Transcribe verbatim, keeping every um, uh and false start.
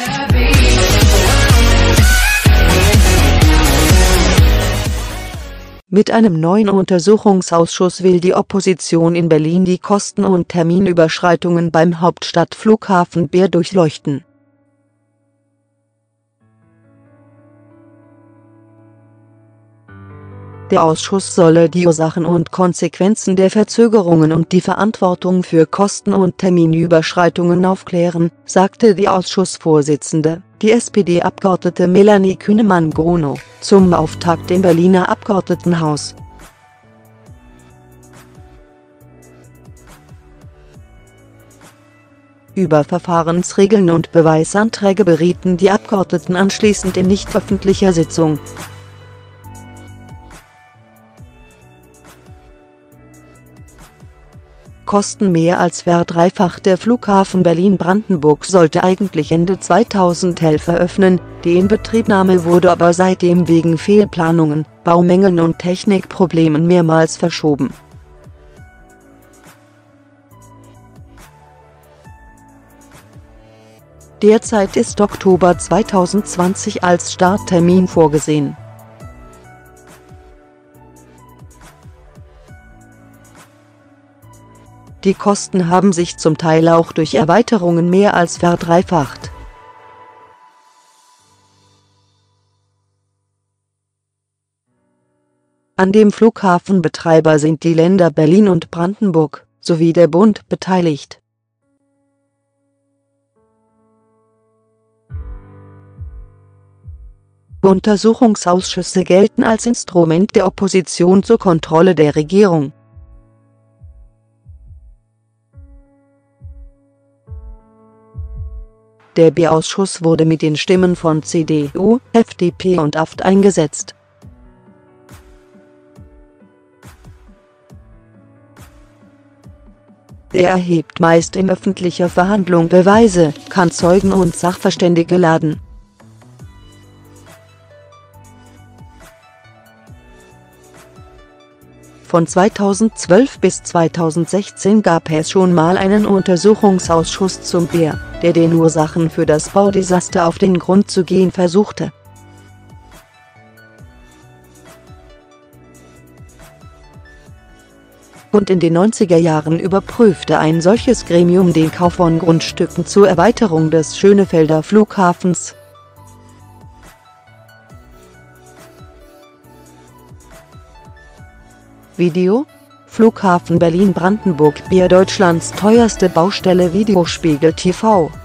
Mit einem neuen Untersuchungsausschuss will die Opposition in Berlin die Kosten- und Terminüberschreitungen beim Hauptstadtflughafen B E R durchleuchten. Der Ausschuss solle die Ursachen und Konsequenzen der Verzögerungen und die Verantwortung für Kosten- und Terminüberschreitungen aufklären, sagte die Ausschussvorsitzende, die S P D-Abgeordnete Melanie Kühnemann-Grunow, zum Auftakt im Berliner Abgeordnetenhaus. Über Verfahrensregeln und Beweisanträge berieten die Abgeordneten anschließend in nicht öffentlicher Sitzung. Kosten mehr als verdreifacht. Der Flughafen Berlin-Brandenburg sollte eigentlich Ende zweitausendelf eröffnen, die Inbetriebnahme wurde aber seitdem wegen Fehlplanungen, Baumängeln und Technikproblemen mehrmals verschoben. Derzeit ist Oktober zweitausendzwanzig als Starttermin vorgesehen. Die Kosten haben sich zum Teil auch durch Erweiterungen mehr als verdreifacht. An dem Flughafenbetreiber sind die Länder Berlin und Brandenburg, sowie der Bund beteiligt. Untersuchungsausschüsse gelten als Instrument der Opposition zur Kontrolle der Regierung. Der B E R-Ausschuss wurde mit den Stimmen von C D U, F D P und A f D eingesetzt. Er erhebt meist in öffentlicher Verhandlung Beweise, kann Zeugen und Sachverständige laden. Von zweitausendzwölf bis zweitausendsechzehn gab es schon mal einen Untersuchungsausschuss zum B E R, der den Ursachen für das Baudesaster auf den Grund zu gehen versuchte. Und in den neunziger Jahren überprüfte ein solches Gremium den Kauf von Grundstücken zur Erweiterung des Schönefelder Flughafens. Video: Flughafen Berlin-Brandenburg. B E R Deutschlands teuerste Baustelle. Videospiegel T V.